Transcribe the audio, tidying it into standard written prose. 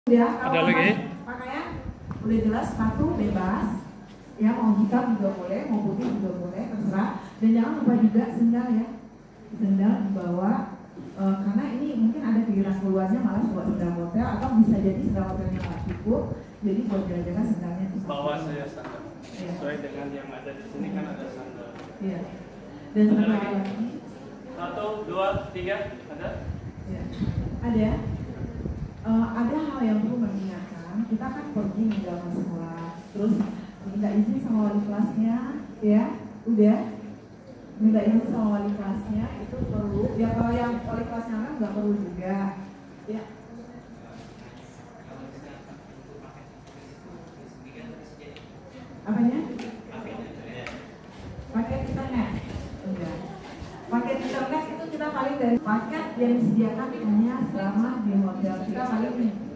Ya, ada lagi? Pakaian udah jelas, sepatu bebas, ya mau hitam juga boleh, mau putih juga boleh, terserah. Dan jangan lupa juga sendal ya, sendal dibawa karena ini mungkin ada pikiran keluarnya malah buat sendal hotel atau bisa jadi sendal hotelnya nggak cukup, jadi buat jaga-jaga sendalnya bisa. Bawa saya standar, sesuai dengan yang ada di sini kan ada standar. Iya. Dan ada satu lagi? lagi. 1, 2, 3 ada? Ya. Ada. Ada hal yang perlu mengingatkan, kita kan pergi nih dalam sekolah, terus minta izin sama wali kelasnya, ya, udah, minta izin sama wali kelasnya itu perlu, ya kalau yang wali kelasnya kan nggak perlu juga, ya. Apanya? Paket internet, enggak. Paket internet itu kita paling dari paket yang disediakan hanya selama di hotel kita paling